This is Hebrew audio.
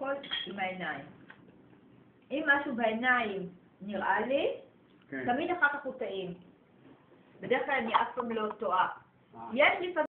הכל עם העיניים. אם משהו בעיניים נראה לי, תמיד אחר כך הוא טעים. בדרך כלל אני אף פעם לא טועה. יש לפעמים